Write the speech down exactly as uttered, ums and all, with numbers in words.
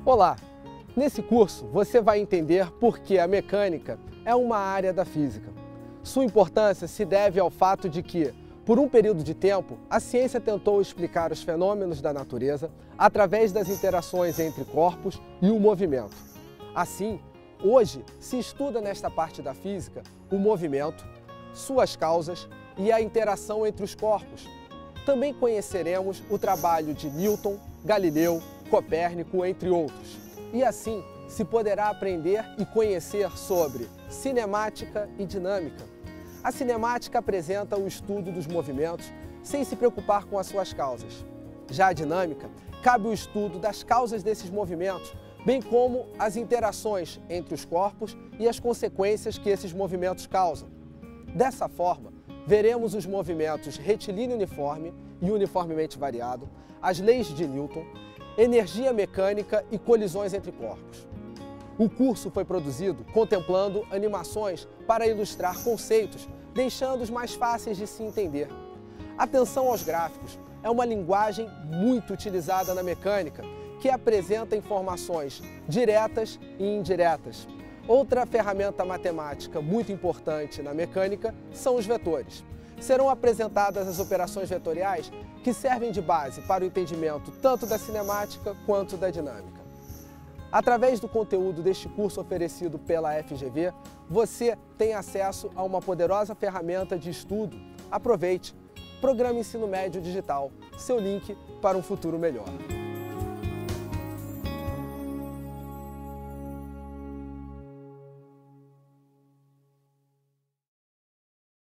Olá! Nesse curso você vai entender por que a mecânica é uma área da física. Sua importância se deve ao fato de que, por um período de tempo, a ciência tentou explicar os fenômenos da natureza através das interações entre corpos e o movimento. Assim, hoje se estuda nesta parte da física o movimento, suas causas e a interação entre os corpos. Também conheceremos o trabalho de Newton, Galileu, Copérnico, entre outros. E assim se poderá aprender e conhecer sobre cinemática e dinâmica. A cinemática apresenta o estudo dos movimentos sem se preocupar com as suas causas. Já a dinâmica cabe o estudo das causas desses movimentos, bem como as interações entre os corpos e as consequências que esses movimentos causam. Dessa forma, veremos os movimentos retilíneo uniforme e uniformemente variado, as leis de Newton, energia mecânica e colisões entre corpos. O curso foi produzido contemplando animações para ilustrar conceitos, deixando-os mais fáceis de se entender. Atenção aos gráficos, é uma linguagem muito utilizada na mecânica, que apresenta informações diretas e indiretas. Outra ferramenta matemática muito importante na mecânica são os vetores. Serão apresentadas as operações vetoriais que servem de base para o entendimento tanto da cinemática quanto da dinâmica. Através do conteúdo deste curso oferecido pela F G V, você tem acesso a uma poderosa ferramenta de estudo. Aproveite! Programa Ensino Médio Digital, seu link para um futuro melhor.